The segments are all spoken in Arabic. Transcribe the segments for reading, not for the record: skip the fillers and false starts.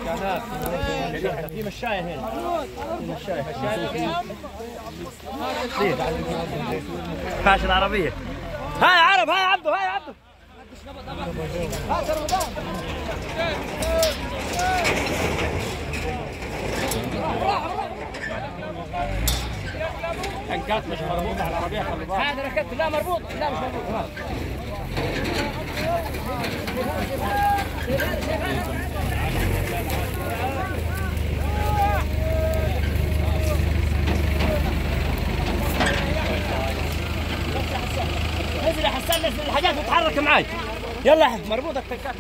في مشاية هنا. في مشاية. فاشل العربية. هاي عرب، هاي عبدو، هاي عبدو. هاي رمضان. حقات مش مربوطة على العربية، خلي بالك. هذا ركبت، لا مربوط، لا مش مربوط. نزل يا حسان، نزل الحاجات وتحرك معاي. يلا مربوطة التنكات.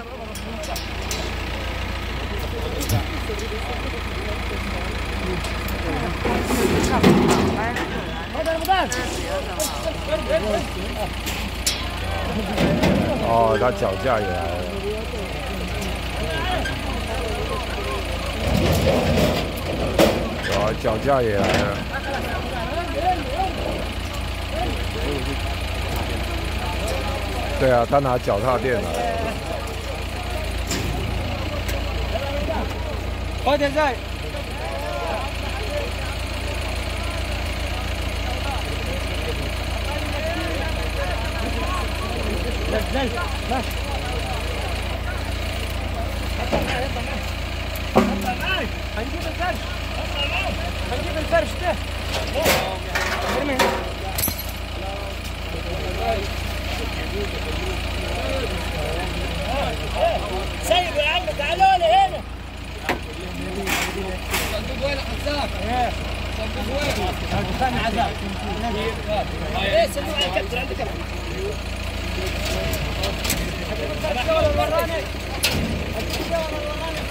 哦，他脚架也来了。哦，脚架也来了。对啊，他拿脚踏垫来。 快点在。نزل ماشي. هنجيب الفرش. هنجيب الفرش ده. ارمي هنا. سيب يا عم، تعالوا لي هنا. صندوق وين حساب؟ صندوق وين؟ صندوق عذاب. ايه صندوق على الكتر، عندك كتر. الشغل الوراني. الشغل الوراني.